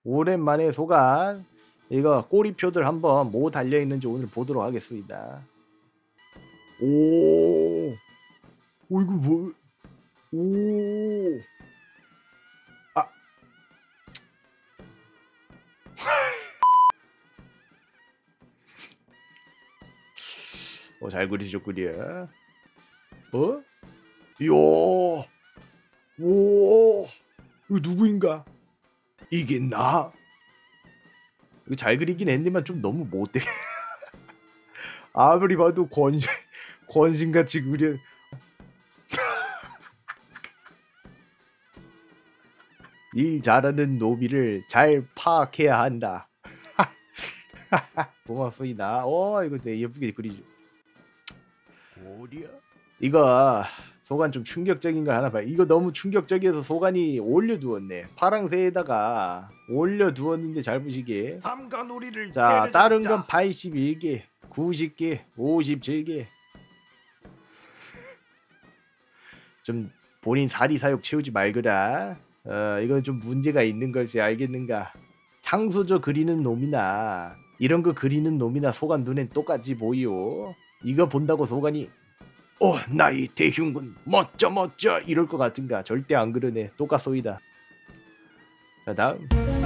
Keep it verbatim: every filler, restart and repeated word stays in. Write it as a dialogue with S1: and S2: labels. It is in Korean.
S1: 오랜만에 소간 이거 꼬리표들 한번 뭐 달려있는지 오늘 보도록 하겠습니다. 오, 오 이거 뭐? 오, 아, 어, 잘 그리셨구려. 어? 이야, 오, 이거 누구인가? 이게 나? 이거 잘 그리긴 했는데만 좀 너무 못돼. 아무리 봐도 권신 권신같이 그려. 일 잘하는 노비를 잘 파악해야 한다. 고맙습니다. 어 이거 되게 예쁘게 그리죠. 어디야? 이거 소간 좀 충격적인 거 하나 봐. 이거 너무 충격적이어서 소간이 올려두었네. 파랑새에다가 올려두었는데 잘 보시게.
S2: 삼가놀이를
S1: 자, 다른 건
S2: 때려잡자.
S1: 팔십일 개, 구십 개, 오십칠 개. 좀 본인 사리사욕 채우지 말거라. 어, 이건 좀 문제가 있는 걸세 알겠는가? 향수저 그리는 놈이나 이런 거 그리는 놈이나 소간 눈엔 똑같이 보이오. 이거 본다고 소간이 어 나이 대흉군 멋져 멋져 이럴 것 같은가? 절대 안 그러네. 똑같소이다. 자 다음